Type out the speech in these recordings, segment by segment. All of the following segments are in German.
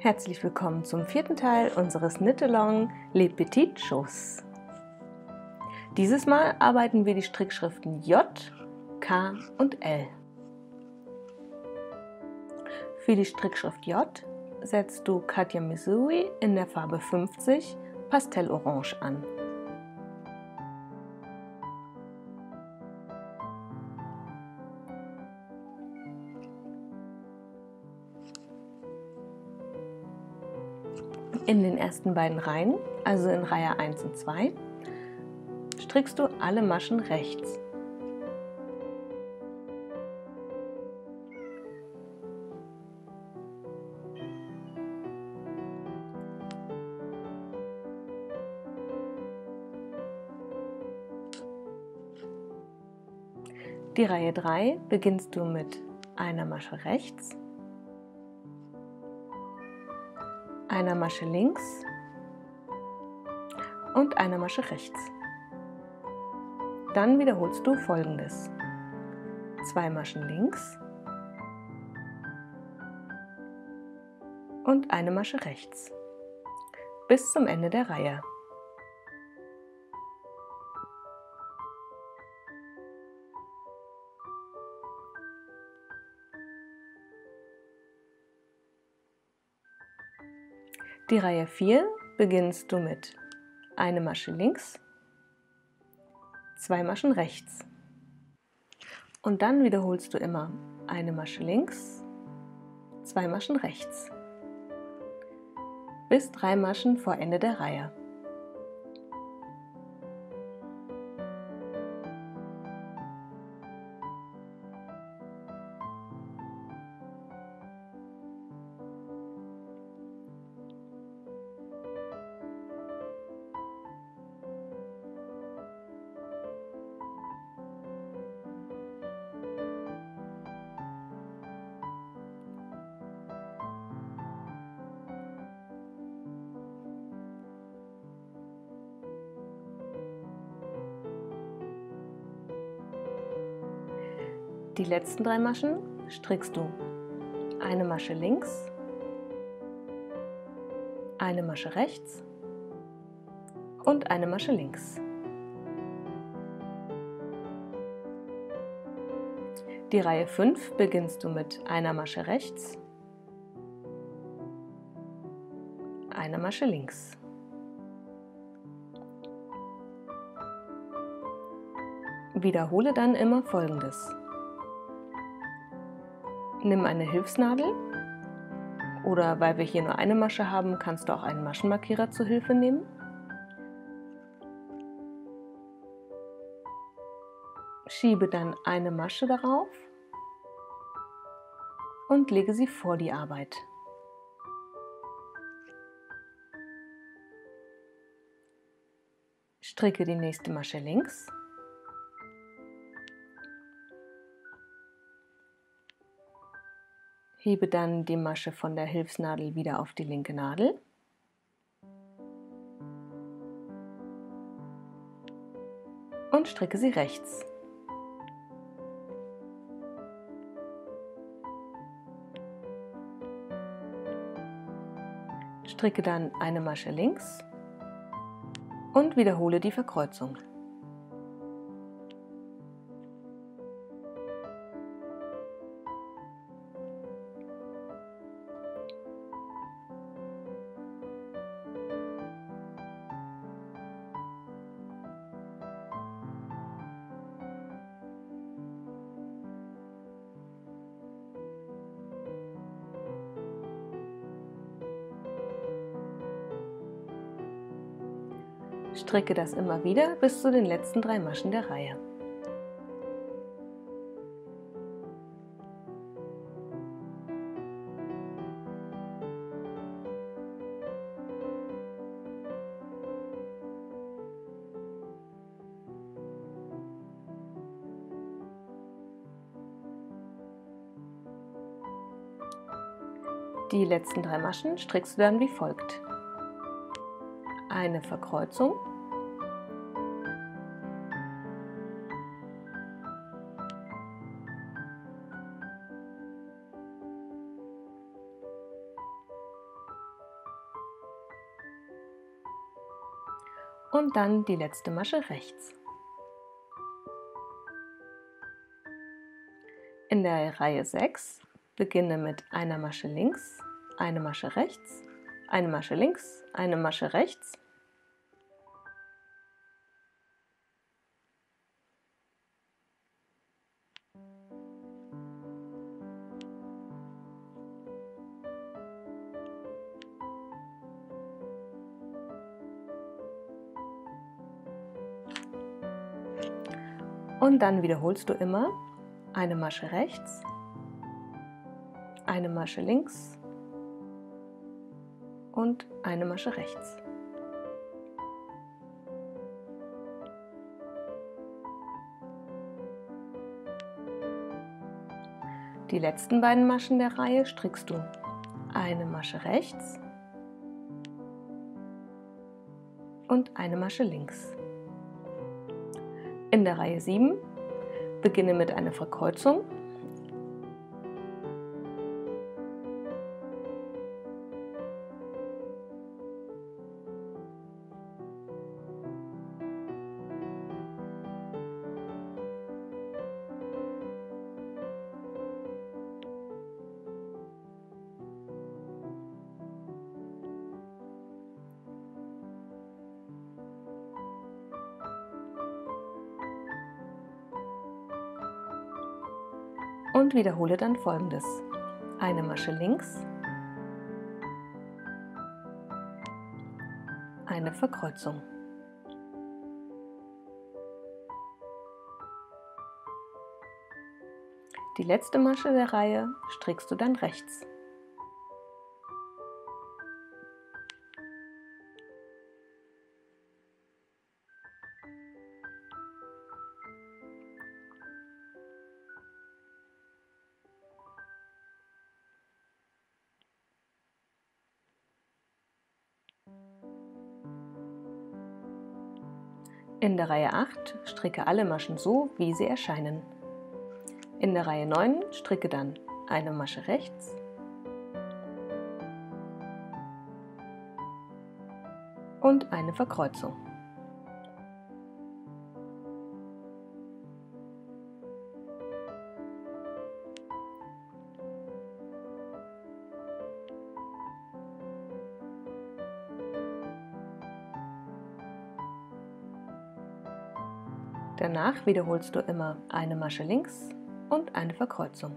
Herzlich willkommen zum vierten Teil unseres Knit-Along Les Petites Choses. Dieses Mal arbeiten wir die Strickschriften J, K und L. Für die Strickschrift J setzt du Katja Missouri in der Farbe 50 Pastellorange an. In den ersten beiden Reihen, also in Reihe 1 und 2, strickst du alle Maschen rechts. Die Reihe 3 beginnst du mit einer Masche rechts, einer Masche links und einer Masche rechts. Dann wiederholst du Folgendes: 2 Maschen links und eine Masche rechts bis zum Ende der Reihe. Die Reihe 4 beginnst du mit eine Masche links, 2 Maschen rechts und dann wiederholst du immer eine Masche links, 2 Maschen rechts bis 3 Maschen vor Ende der Reihe. Die letzten 3 Maschen strickst du eine Masche links, eine Masche rechts und eine Masche links. Die Reihe 5 beginnst du mit einer Masche rechts, einer Masche links. Wiederhole dann immer Folgendes: Nimm eine Hilfsnadel oder, weil wir hier nur eine Masche haben, kannst du auch einen Maschenmarkierer zur Hilfe nehmen. Schiebe dann eine Masche darauf und lege sie vor die Arbeit. Stricke die nächste Masche links. Hebe dann die Masche von der Hilfsnadel wieder auf die linke Nadel. Und stricke sie rechts. Stricke dann eine Masche links und wiederhole die Verkreuzung. Stricke das immer wieder bis zu den letzten 3 Maschen der Reihe. Die letzten 3 Maschen strickst du dann wie folgt: eine Verkreuzung, und dann die letzte Masche rechts. In der Reihe 6 beginne mit einer Masche links, eine Masche rechts, eine Masche links, eine Masche rechts. Und dann wiederholst du immer eine Masche rechts, eine Masche links und eine Masche rechts. Die letzten beiden Maschen der Reihe strickst du eine Masche rechts und eine Masche links. In der Reihe 7 beginne mit einer Verkreuzung . Und wiederhole dann Folgendes: eine Masche links, eine Verkreuzung. Die letzte Masche der Reihe strickst du dann rechts. In der Reihe 8 stricke alle Maschen so, wie sie erscheinen. In der Reihe 9 stricke dann eine Masche rechts, und eine Verkreuzung. Danach wiederholst du immer eine Masche links und eine Verkreuzung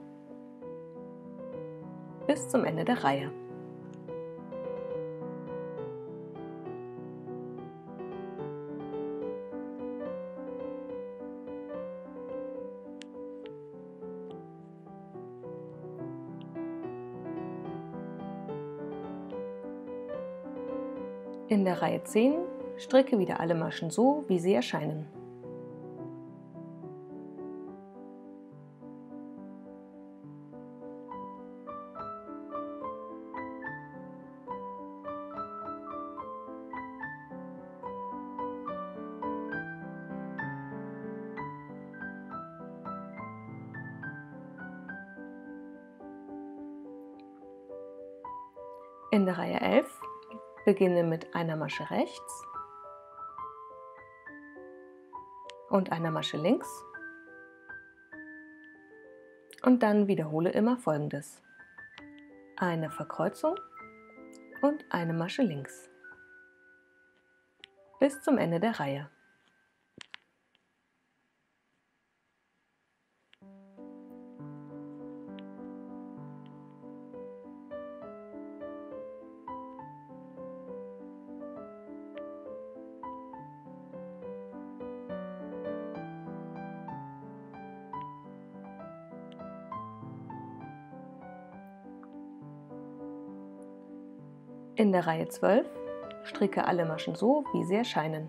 bis zum Ende der Reihe. In der Reihe 10 stricke wieder alle Maschen so, wie sie erscheinen. In der Reihe 11 beginne mit einer Masche rechts und einer Masche links und dann wiederhole immer Folgendes: eine Verkreuzung und eine Masche links bis zum Ende der Reihe. In der Reihe 12 stricke alle Maschen so, wie sie erscheinen.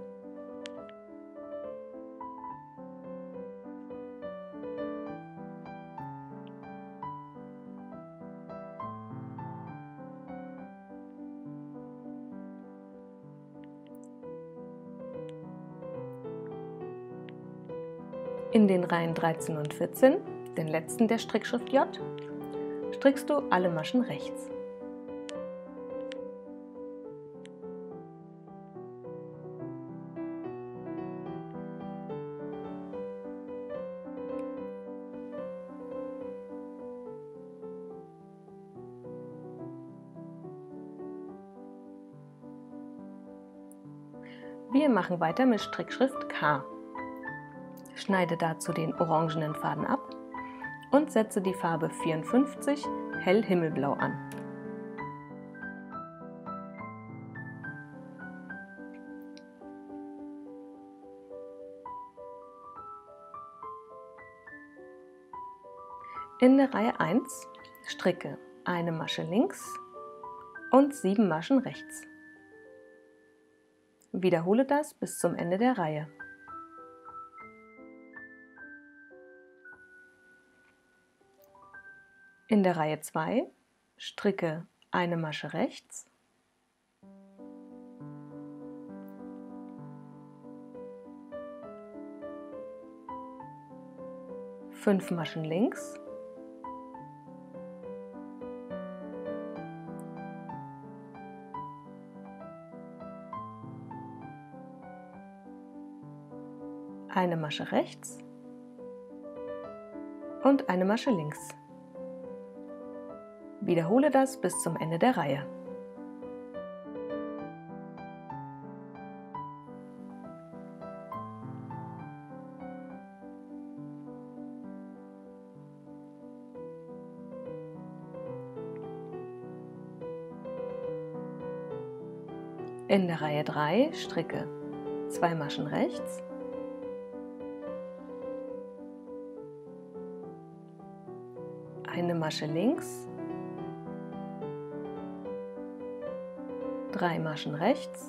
In den Reihen 13 und 14, den letzten der Strickschrift J, strickst du alle Maschen rechts. Wir machen weiter mit Strickschrift K. Schneide dazu den orangenen Faden ab und setze die Farbe 54 hell himmelblau an. In der Reihe 1 stricke eine Masche links und 7 Maschen rechts. Wiederhole das bis zum Ende der Reihe. In der Reihe 2 stricke eine Masche rechts, fünf Maschen links, eine Masche rechts und eine Masche links. Wiederhole das bis zum Ende der Reihe. In der Reihe 3 stricke 2 Maschen rechts, eine Masche links, 3 Maschen rechts,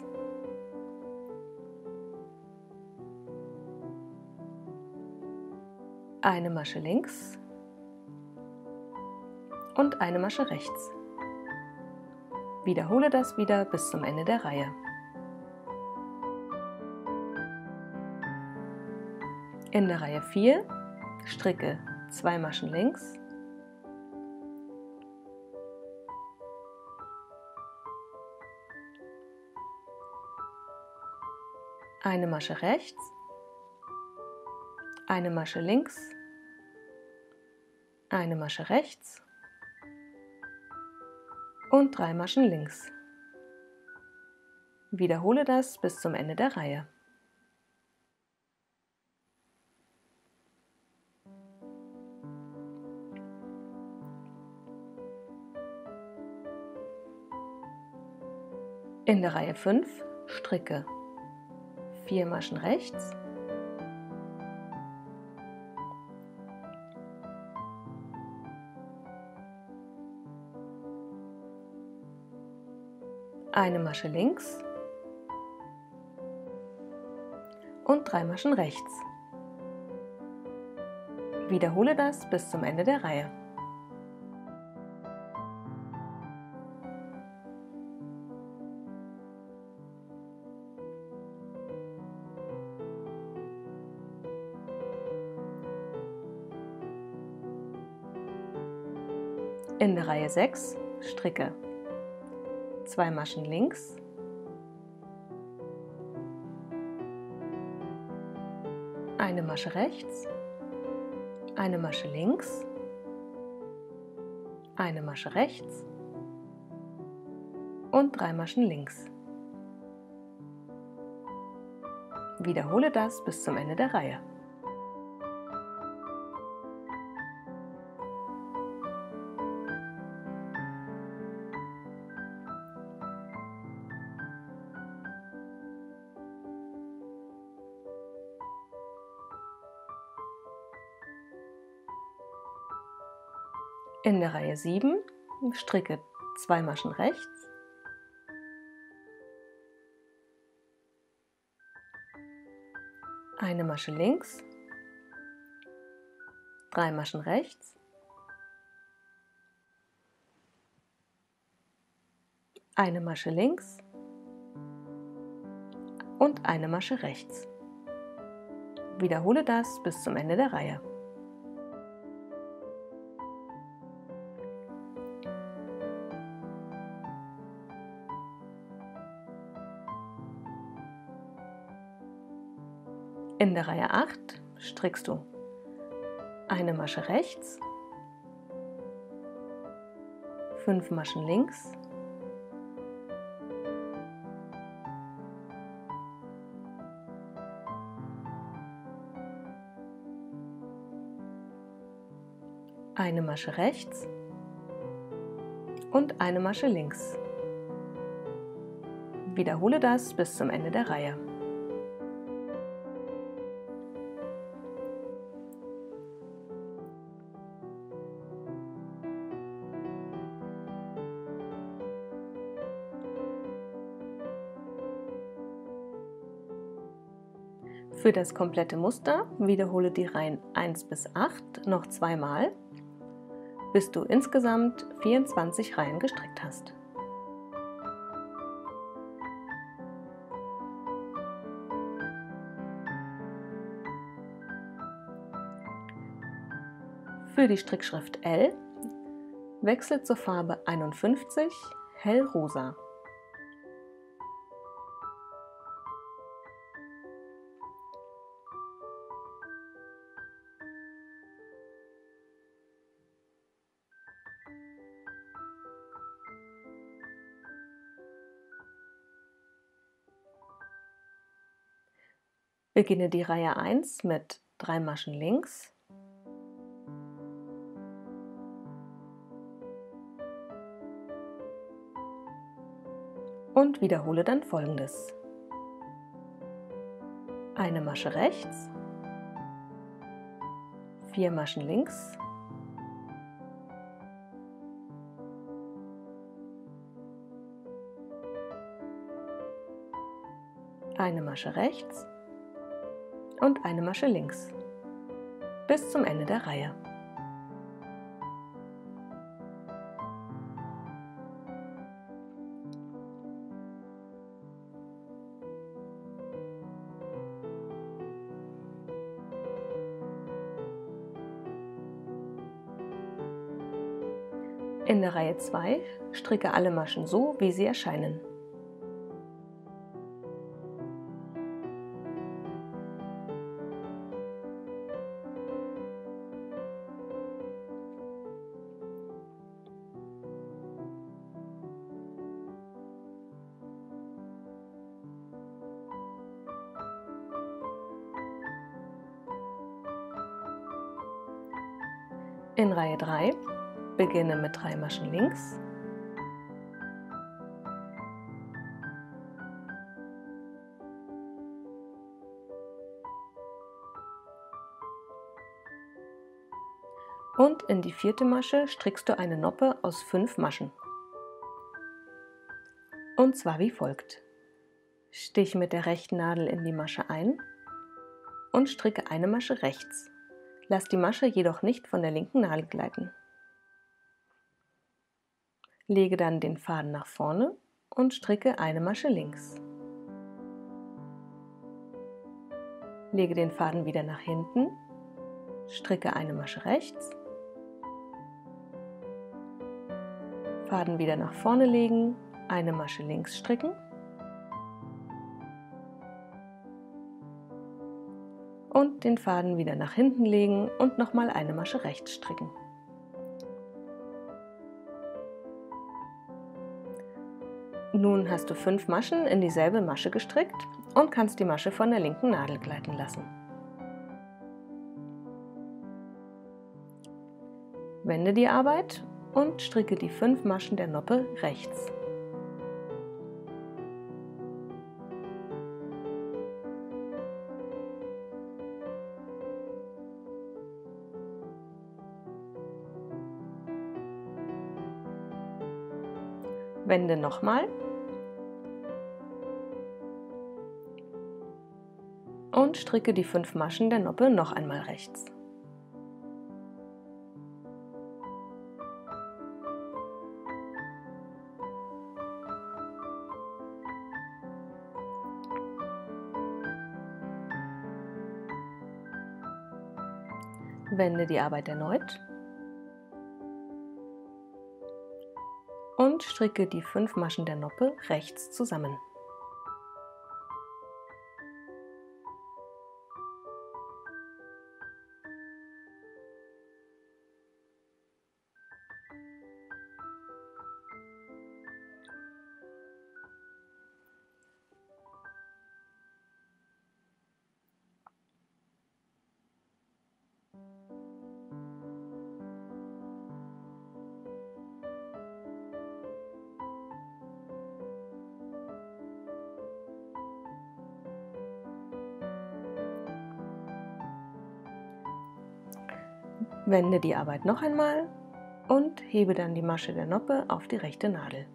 eine Masche links und eine Masche rechts. Wiederhole das wieder bis zum Ende der Reihe. In der Reihe 4 stricke 2 Maschen links, eine Masche rechts, eine Masche links, eine Masche rechts und 3 Maschen links. Wiederhole das bis zum Ende der Reihe. In der Reihe 5 stricke 4 Maschen rechts, eine Masche links und 3 Maschen rechts. Wiederhole das bis zum Ende der Reihe. In der Reihe 6 stricke 2 Maschen links, eine Masche rechts, eine Masche links, eine Masche rechts und 3 Maschen links. Wiederhole das bis zum Ende der Reihe. In der Reihe 7 stricke 2 Maschen rechts, eine Masche links, 3 Maschen rechts, eine Masche links und eine Masche rechts. Wiederhole das bis zum Ende der Reihe. In der Reihe 8 strickst du eine Masche rechts, 5 Maschen links, eine Masche rechts und eine Masche links. Wiederhole das bis zum Ende der Reihe. Für das komplette Muster wiederhole die Reihen 1 bis 8 noch zweimal, bis du insgesamt 24 Reihen gestrickt hast. Für die Strickschrift L wechsle zur Farbe 51 hellrosa. Beginne die Reihe 1 mit 3 Maschen links und wiederhole dann Folgendes: eine Masche rechts, 4 Maschen links, eine Masche rechts und eine Masche links bis zum Ende der Reihe. In der Reihe 2 stricke alle Maschen so, wie sie erscheinen. In Reihe 3 beginne mit 3 Maschen links, und in die 4. Masche strickst du eine Noppe aus 5 Maschen. Und zwar wie folgt: Stich mit der rechten Nadel in die Masche ein und stricke eine Masche rechts. Lass die Masche jedoch nicht von der linken Nadel gleiten. Lege dann den Faden nach vorne und stricke eine Masche links. Lege den Faden wieder nach hinten, stricke eine Masche rechts, Faden wieder nach vorne legen, eine Masche links stricken und den Faden wieder nach hinten legen und nochmal eine Masche rechts stricken. Nun hast du 5 Maschen in dieselbe Masche gestrickt und kannst die Masche von der linken Nadel gleiten lassen. Wende die Arbeit und stricke die 5 Maschen der Noppe rechts. Wende nochmal und stricke die 5 Maschen der Noppe noch einmal rechts. Wende die Arbeit erneut und stricke die 5 Maschen der Noppe rechts zusammen. Wende die Arbeit noch einmal und hebe dann die Masche der Noppe auf die rechte Nadel.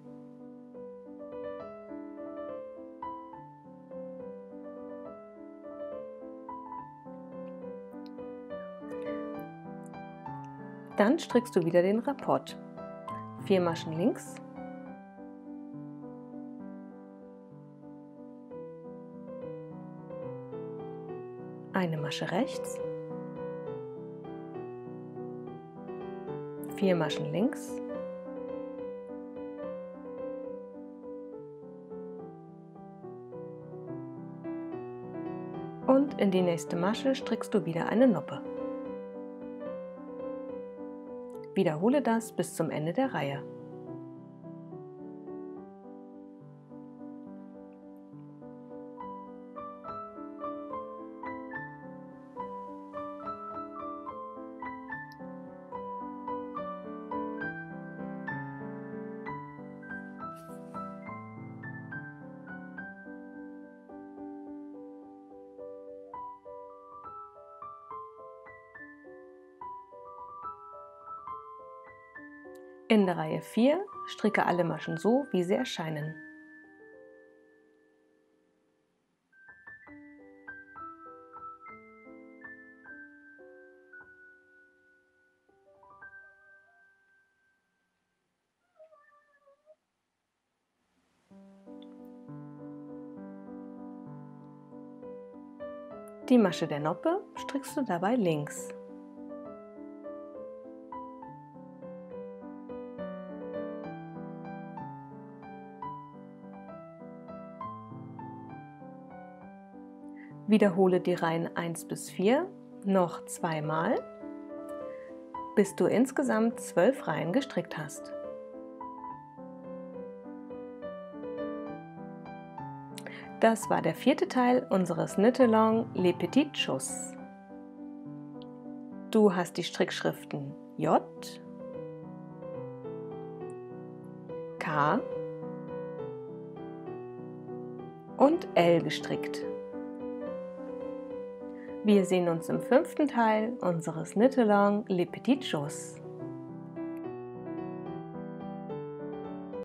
Dann strickst du wieder den Rapport. 4 Maschen links, eine Masche rechts, 4 Maschen links, und in die nächste Masche strickst du wieder eine Noppe. Wiederhole das bis zum Ende der Reihe. In der Reihe 4 stricke alle Maschen so, wie sie erscheinen. Die Masche der Noppe strickst du dabei links. Wiederhole die Reihen 1 bis 4 noch 2 Mal, bis du insgesamt 12 Reihen gestrickt hast. Das war der 4. Teil unseres Knit-Along Les Petites Choses. Du hast die Strickschriften J, K und L gestrickt. Wir sehen uns im 5. Teil unseres Knit-Along Les Petites Choses.